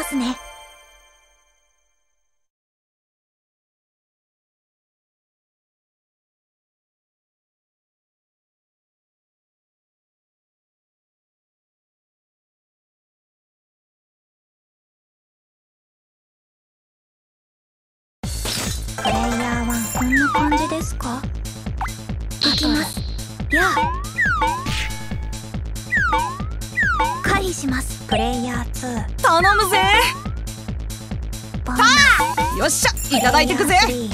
ますね。プレイヤー1、こんな感じですか？いきます。やあ、回避します。プレイヤー2、 頼むぜ。 バーナよっしゃ、いただいてくぜ。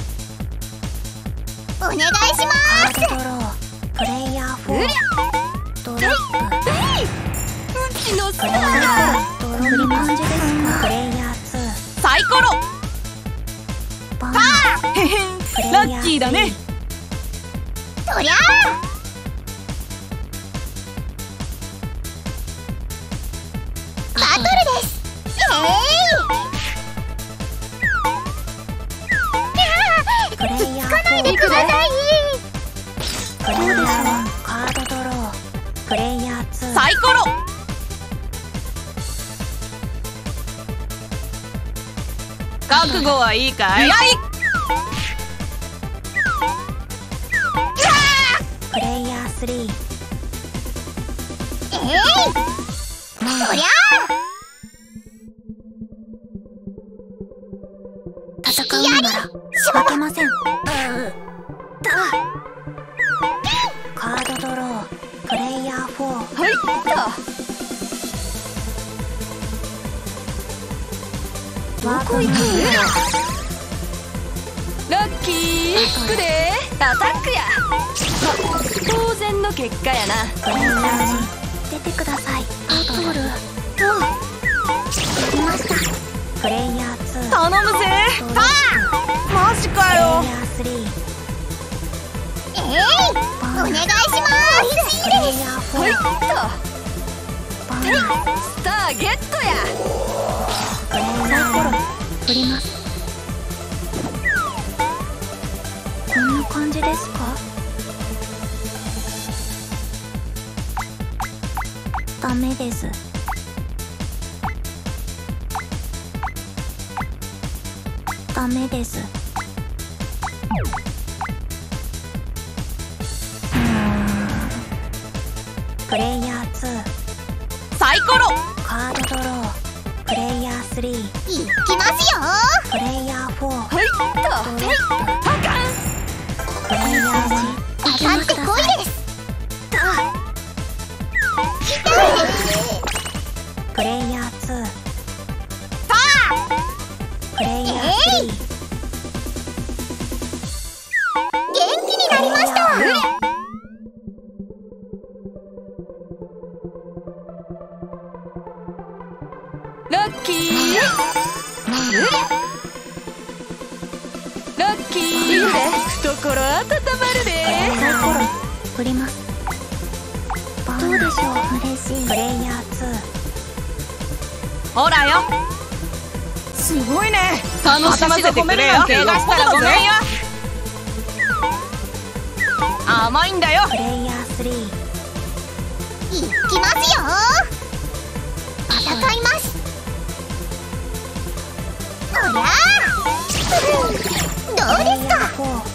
お願いします。カードドロー、プレイヤー4、ドロップ、 うちのスタプレイヤー。 ードロー、こんな感じですか？プレイヤー2、 サイコロ。 バーナへへん、 プレイヤーラッキーだね。 そりゃバトルです。プレイヤー4、 つかないでください。 プレイヤー1、カードドロー、プレイヤー2、 サイコロ。覚悟はいいかい？ プレイヤー3、そりゃ戦うのなら負けません。カードドロー、プレイヤー4、 はいっワークイング、 ラッキー。くでアタックや。当然の結果やな。 プレイヤー1、出てください。バトル2、やりました。プレイヤー2、 頼むぜ。 ドロップ、 マジかプレイよ。 ヤー3、お願いします。プレイヤー4、 はいっバーナー、 とスターゲットや。 プレイヤー4、振ります。こんな感じですか？ダメです。ダメです。プレイヤー2、 サイコロ。 カードドロー、プレイヤー3、いきますよ。プレイヤー4、 はいっとドロップ、 パカン。 プレイヤー1、当たってこいです。プレイヤー2、プレイヤー3、元気になりました。 ラッキー。ラッキー。懐温まるで。 サイコロ振ります。どうでしょう？嬉しい。プレイヤーほらよ。すごいね。楽しませてくれよ。怪我したらごめんよ。甘いんだよ。 2、プレイヤー3、いきますよ。戦います。おりゃどうですか？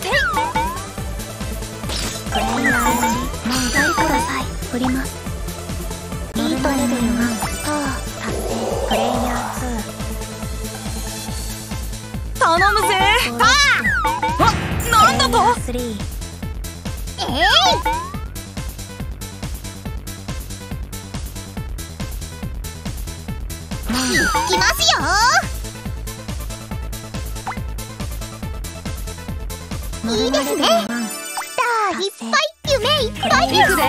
プレイヤー1、漫才ください。振ります。ビートレベル1、スター達成。プレイヤー頼むぜ。 2、ドロップ、 あ、なんだと？ プレイヤー3、いきますよ。いいですね。スターいっぱい、夢いっぱいです。 行くで。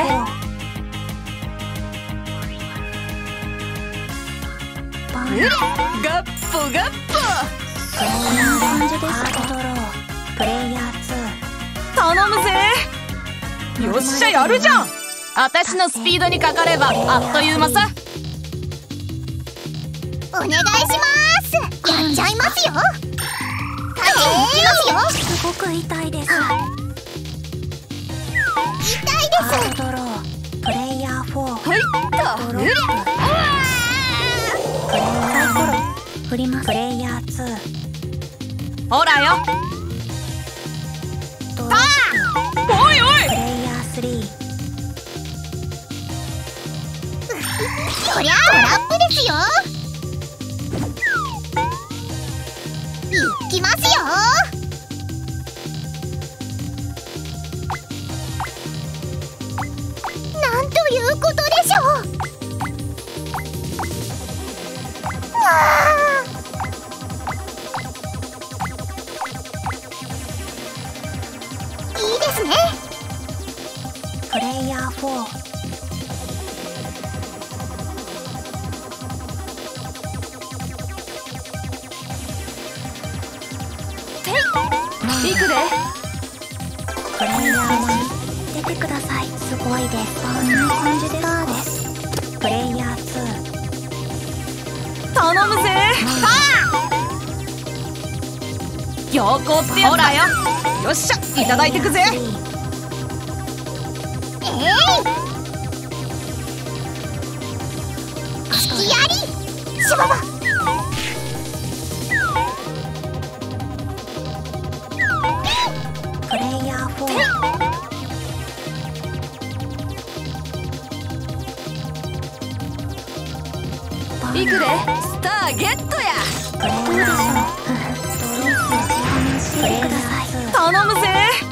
バうりゃ、ガッポガッポ。 こんな感じですか？カードドロー、プレイヤー頼むぜ。よっしゃ、やるじゃん。私のスピードにかかればあっという間さ。 2、お願いします。やっちゃいますよ。いきますよ。すごく痛いです。痛いです。カードドロー、プレイヤー4、 はいっと。 ドロップ、プレイヤーサイコロ振ります。プレイヤー2。 ほらよ。 ドラッグ。 おいおい。 プレイヤー3。 そりゃトラップですよ。いきますよ。なんということでしょう。わあ、いいですね。 プレイヤー4。 行くで。 プレイヤー1。出てください。すごいです。こんな感じですか。プレイヤー2。 頼むぜ。よこってほらよ。よっしゃ、いただいてくぜ。 引きやりしばば。 プレイヤー4。 行くで。スターゲットや。 プレイヤー4。ドロースしてください。 頼むぜ。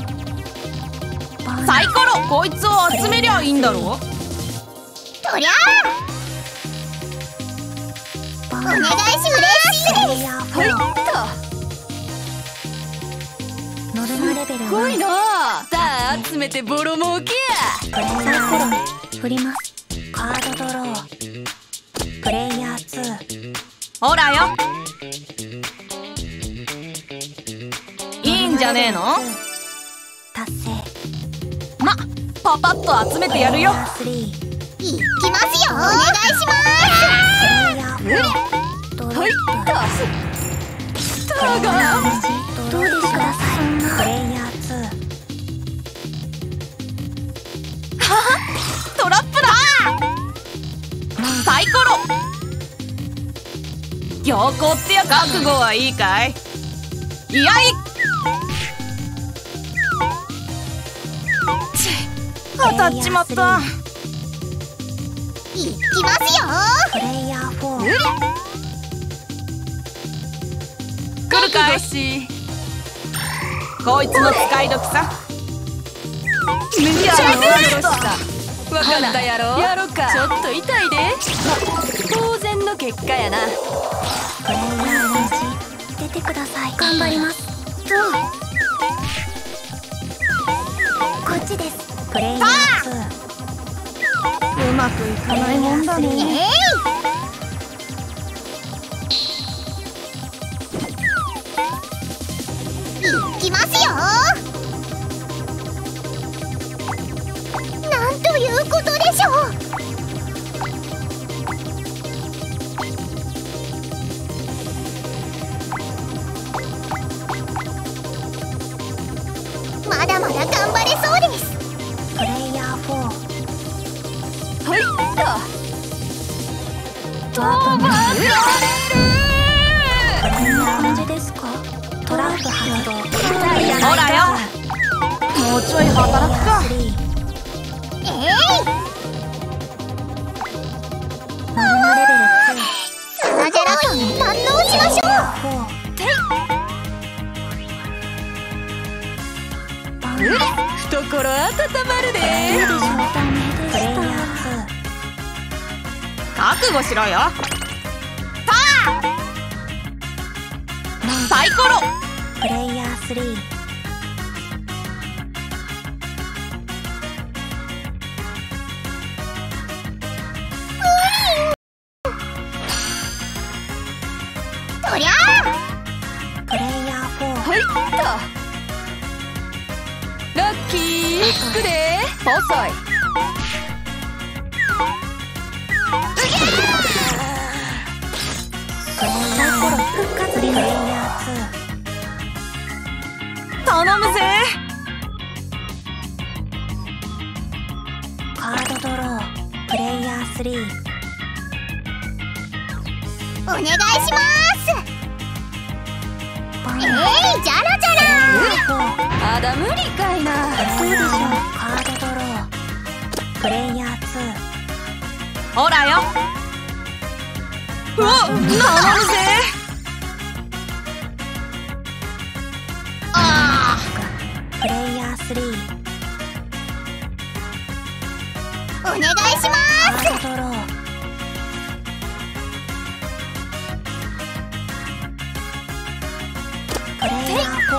サイコロ、こいつを集めりゃいいんだろ。 とりゃあ、お願いします。 プレイヤー4。ノルマレベル1。 すごいな。さあ集めてボロ儲けや。 プレイヤー4。振ります。カードドロー。プレイヤー2。 ほらよ。いいんじゃねえの。 達成。 ま、パパッと集めてやるよ。 プレイヤー3。 いきますよ。お願いします。 プレイヤー4。ドロップ。 スターが。 どうでください。プレイヤートラップだ。サイコロ。よこってや。覚悟はいいかい。いやい。当たっちまった。 いきますよ。 2。プレイヤー4。 来るかい。こいつの使い時さ。めっちゃわかったやろ。やろうか。ちょっと痛いで。当然の結果やな。 プレイヤー1。出てください。頑張ります。こっちです。プレイヤー2。 うまくいかないもんだね。 いきますよ。なんということでしょう。まだまだ頑張れそうです。 プレイヤー4。 はいっと。 ワープバプレイヤー感じですか。トラップ発動。 ほらよ。もうちょい働くか。 ノルマレベルさなじゃら感堪能しましょう。 2。 懐温まるで。 プレイヤー覚悟しろよ。サイコロ。 2。プレイヤー3。 とりゃプレイヤー4。 はいっと。ラッキー。行くで。細い。 サイコロ復活で。プレイヤー頼むぜ。 2。カードドロー。プレイヤー3。 お願いします。 じゃらじゃらあだ無理かいな。 どうでしょう。カードドロー。プレイヤー2。 ほらよ。うわっ、頼むぜ。 プレイヤー3。 お願いしまカードドロー。プレイヤー4。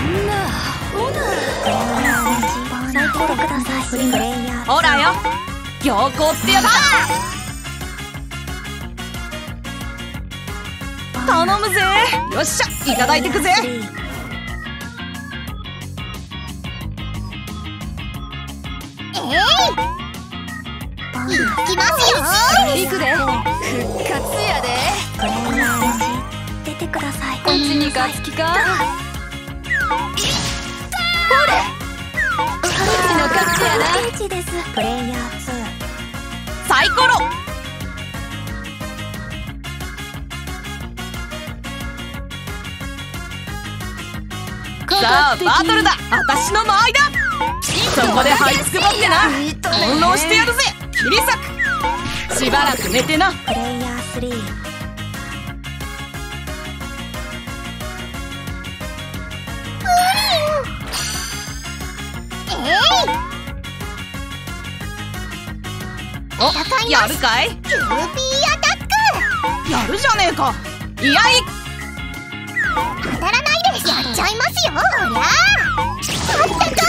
サイコロください。プレイヤー。 ほらよ。強行ってやだ。頼むぜ。よっしゃ、いただいてくぜ。 いきますよ。 いくで。復活やで。 プレイヤー1。出てください。 こっちにガツキか。ほれ。うちの勝ちやな。 です。プレイヤーサイコロ。さあバトルだ。私の間合いだ。そこで這いつくばってな。翻弄してやるぜ。切り裂く。しばらく寝てな。 2。プレイヤー3。 お、やるかい。 キューピーアタック。 やるじゃねえか。いやい。 当たらないでやっちゃいますよ。ほら勝った勝った。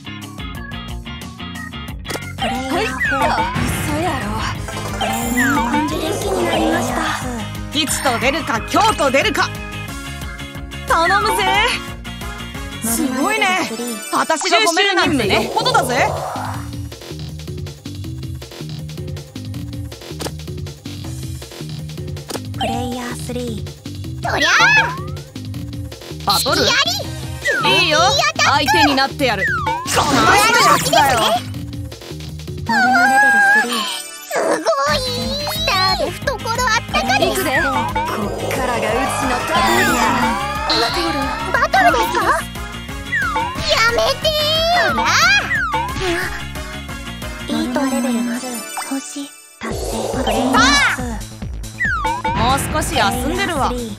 プレイヤー4。 嘘やろ。 プレイヤー1。元気になりました。 吉と出るか凶と出るか。頼むぜ。すごいね。私が褒めるなんてよっぽどだぜ。 プレイヤー3。 そりゃバトルやり。 いいよ。相手になってやる。このやつだよ。 ノルマレベル3。 すごい。スターで懐あったかです。 いくで。こっからがうちのターンや。 バトルですか。やめてー。 イートレベル2。星達成。プレイヤーもう少し休んでるわ。 そりゃ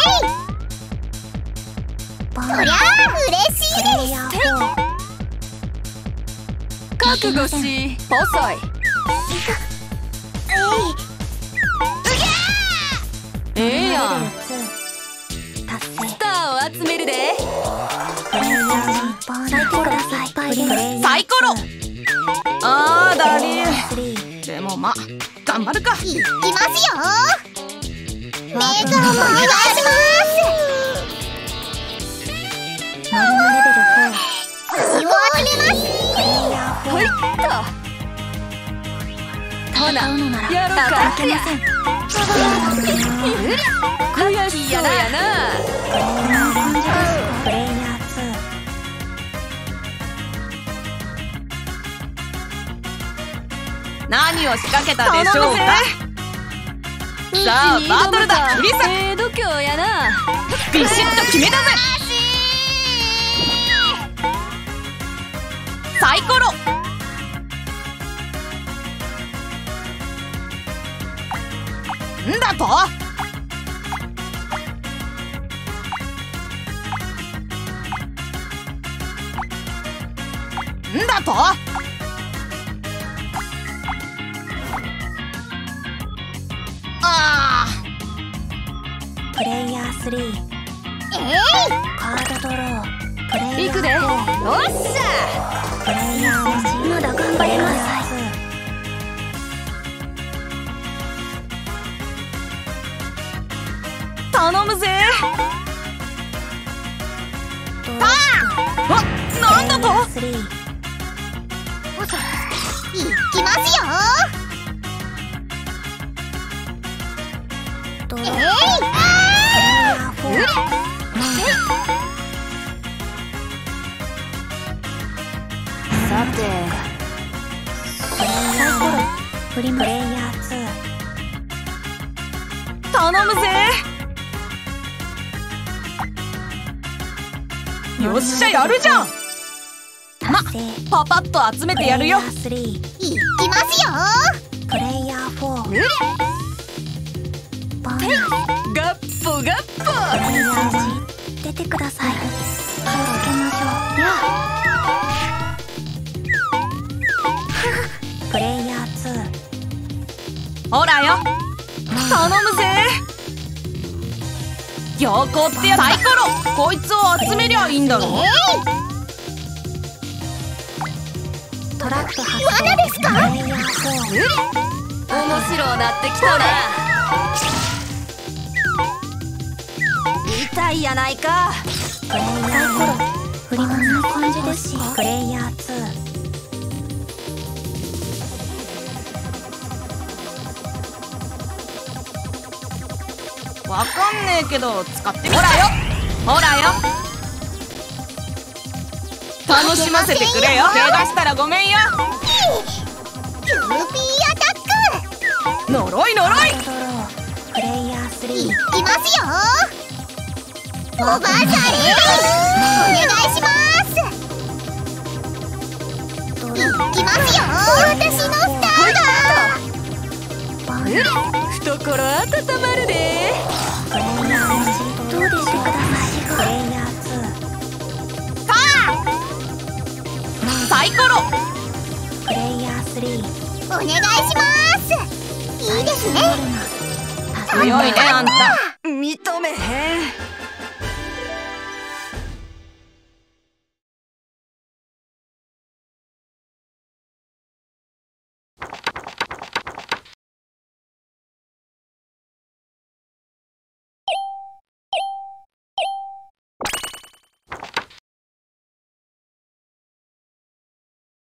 嬉しいプレイヤー4。 覚悟し細い。ええやん。 達成。 スターを集めるで。 プレイヤー2。サイコロください。 サイコロ。あーだりー。 3。 でもまあ頑張るか。 いきますよ。メガお願いします。 ノルマレベル4。 星を集めます。 プレイヤー4。 ほいっと。ほなやろうか。 いけません。 悔しそうやな。 プレイヤー2。 何を仕掛けたでしょうか。さあバトルだ。切り裂く。度胸やな。ビシッと決めたぜ。サイコロ。んだと。んだと。 プレイヤー3。カードドロー。プレイヤー4。 いくで。よっしゃ。 プレイヤー1。まだ頑張れます。 頼むぜ。あ、なんだと。 いきますよ。 さてサイコロプレイヤー2。 頼むぜ。 よっしゃやるじゃん。まパパッと集めてやるよ。 いきますよ。 プレイヤー4ボーナスガッポガッポ。 プレイヤー1出てください。気をつけましょう。プレイヤー2 ほらよ頼むぜ。強行ってやサイコロこいつを集めりゃいいんだろ。 トラップ発動。 罠ですか？ プレイヤー4 面白なってきたな。痛いやないか。 プレイヤー4振り回す感じですか？プレイヤー2 わかんねえけど使ってみ。ほらよほらよ楽しませてくれよ。怪我したらごめんよ。 キューピーアタック。 呪い呪い。 ドロープレイヤー3 いきますよ。オーバーサイドお願いします。 ドローいきますよ。私のスターボーナス懐温まるで。 プレイヤー1どうでしょうか？プレイヤーサイコロ 2プレイヤー3 お願いします。いいですね。 強いねあんた。認めへん。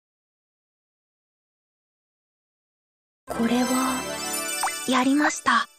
これはやりました。